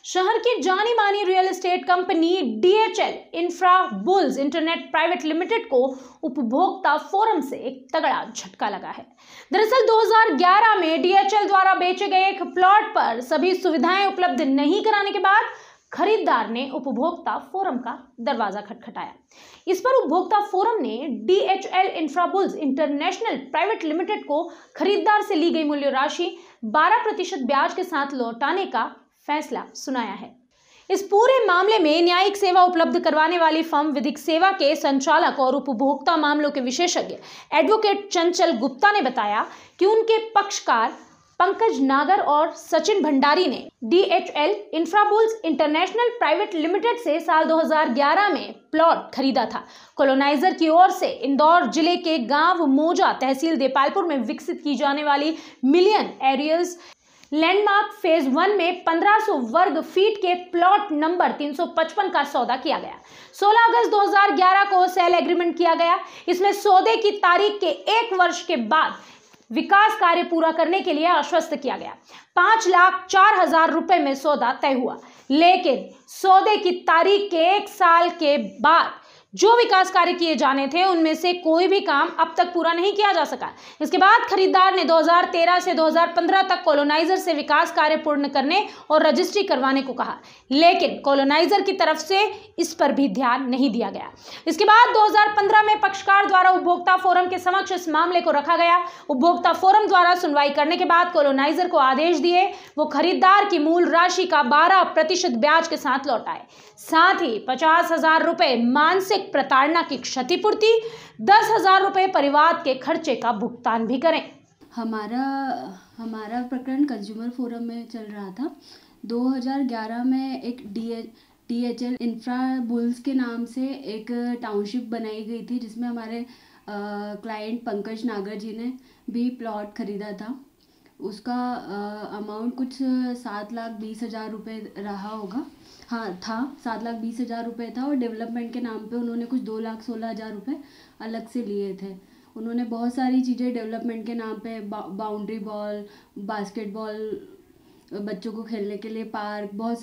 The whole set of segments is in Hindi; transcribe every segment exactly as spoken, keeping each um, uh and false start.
शहर की जानी मानी real estate company DHL Infra Bulls internet private limited को उपभोक्ता फोरम से एक तगड़ा झटका लगा है। दरअसल दो हज़ार ग्यारह में डीएचएल द्वारा बेचे गए एक प्लॉट पर सभी सुविधाएं उपलब्ध नहीं कराने के बाद खरीदार ने उपभोक्ता फोरम का दरवाजा खटखटाया। इस पर उपभोक्ता फोरम ने DHL Infrabulls International private limited को खरीदार से ली गई मूल्य राशि बारह प्रतिशत ब्याज के साथ लौटाने का फैसला सुनाया है। इस पूरे मामले में न्यायिक सेवा उपलब्ध करवाने वाली फर्म विधिक सेवा के संचालक और उपभोक्ता मामलों के विशेषज्ञ एडवोकेट चंचल गुप्ता ने बताया कि उनके पक्षकार पंकज नागर और सचिन भंडारी ने DHL Infrabulls International private limited से साल दो हज़ार ग्यारह में प्लॉट खरीदा था। कॉलोनाइजर की ओर से इंदौर जिले के गांव मोजा तहसील देपालपुर में विकसित की जाने वाली Million Aerials Landmark phase one में पंद्रह सौ वर्ग फीट के प्लॉट नंबर तीन सौ पचपन का सौदा किया गया। सोलह अगस्त दो हज़ार ग्यारह को सेल एग्रीमेंट किया गया। इसमें सौदे की तारीख के एक वर्ष के बाद विकास कार्य पूरा करने के लिए आश्वस्त किया गया। पांच लाख चार हजार रुपए में सौदा तय हुआ, लेकिन सौदे की तारीख के एक साल के बाद जो विकास कार्य किए जाने थे उनमें से कोई भी काम अब तक पूरा नहीं किया जा सका। इसके बाद खरीदार ने दो हज़ार तेरह से दो हज़ार पंद्रह तक कॉलोनाइजर से विकास कार्य पूर्ण करने और रजिस्ट्री करवाने को कहा, लेकिन कॉलोनाइजर की तरफ से इस पर भी ध्यान नहीं दिया गया। इसके बाद दो हज़ार पंद्रह में पक्षकार द्वारा उपभोक्ता फोरम के समक्ष इस मामले को रखा गया। उपभोक्ता फोरम द्वारा सुनवाई करने के बाद कॉलोनाइजर को आदेश दिए वो खरीदार की मूल राशि का बारह प्रतिशत ब्याज के साथ लौटाए, साथ ही पचास हजार रुपए मानसिक प्रताड़ना की क्षतिपूर्ति, दस हजार रुपए परिवार के खर्चे का भुगतान भी करें। हमारा हमारा प्रकरण कंज्यूमर फोरम में चल रहा था। दो हज़ार ग्यारह में एक डी डीएचएल इंफ्रा बुल्स के नाम से एक टाउनशिप बनाई गई थी, जिसमें हमारे क्लाइंट पंकज नागर जी ने भी प्लॉट खरीदा था। उसका अमाउंट कुछ सात लाख बीस हज़ार रुपये रहा होगा। हाँ था सात लाख बीस हज़ार रुपये था और डेवलपमेंट के नाम पे उन्होंने कुछ दो लाख सोलह हज़ार रुपये अलग से लिए थे। उन्होंने बहुत सारी चीज़ें डेवलपमेंट के नाम पे बा, बाउंड्री बॉल, बास्केटबॉल, बच्चों को खेलने के लिए पार्क, बहुत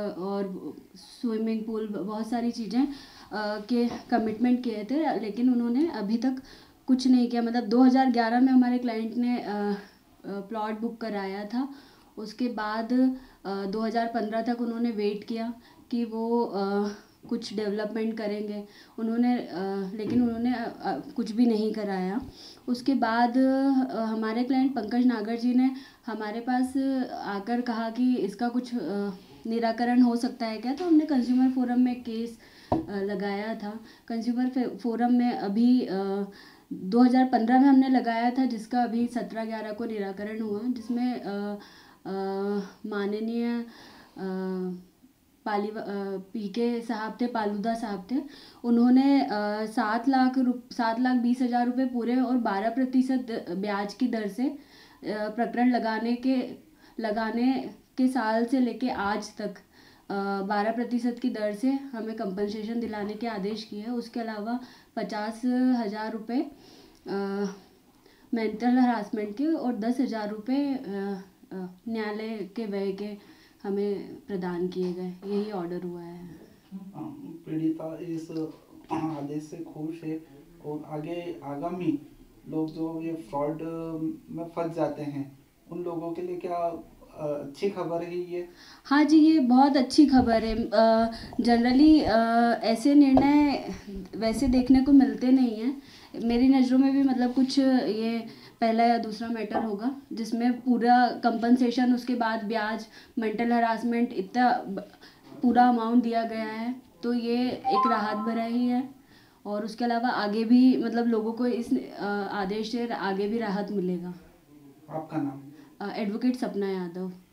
और स्विमिंग पूल, बहुत सारी चीज़ें के कमिटमेंट किए थे, लेकिन उन्होंने अभी तक कुछ नहीं किया। मतलब दो हज़ार ग्यारह में हमारे क्लाइंट ने प्लॉट बुक कराया था। उसके बाद दो हज़ार पंद्रह तक उन्होंने वेट किया कि वो आ, कुछ डेवलपमेंट करेंगे उन्होंने आ, लेकिन उन्होंने आ, आ, कुछ भी नहीं कराया। उसके बाद आ, हमारे क्लाइंट पंकज नागर जी ने हमारे पास आकर कहा कि इसका कुछ आ, निराकरण हो सकता है क्या, तो हमने कंज्यूमर फोरम में केस आ, लगाया था। कंज्यूमर फोरम में अभी आ, दो हज़ार पंद्रह में हमने लगाया था, जिसका अभी सत्रह ग्यारह को निराकरण हुआ, जिसमें माननीय पाली पी के साहब थे, पालूदा साहब थे। उन्होंने सात लाख रुप सात लाख बीस हज़ार रुपये पूरे और बारह प्रतिशत ब्याज की दर से प्रकरण लगाने के लगाने के साल से लेके आज तक बारह प्रतिशत की दर से हमें कंपनसेशन दिलाने के आदेश किए हैं। उसके अलावा पचास हज़ार रुपये मेंटल हरासमेंट के और दस हज़ार रुपये न्यायालय के व्यय के हमें प्रदान किए गए। यही ऑर्डर हुआ है। पीड़िता इस आदेश से खुश है और आगे आगामी लोग जो ये फ्रॉड में फंस जाते हैं उन लोगों के लिए क्या अच्छी खबर है ये? हाँ जी, ये बहुत अच्छी खबर है। जनरली ऐसे निर्णय वैसे देखने को मिलते नहीं हैं। मेरी नज़रों में भी मतलब कुछ ये पहला या दूसरा मैटर होगा जिसमें पूरा कंपनसेशन, उसके बाद ब्याज, मेंटल हरासमेंट, इतना पूरा अमाउंट दिया गया है, तो ये एक राहत भरा ही है। और उसके अलावा आगे भी मतलब लोगों को इस आदेश से आगे भी राहत मिलेगा। आपका नाम? एडवोकेट सपना यादव।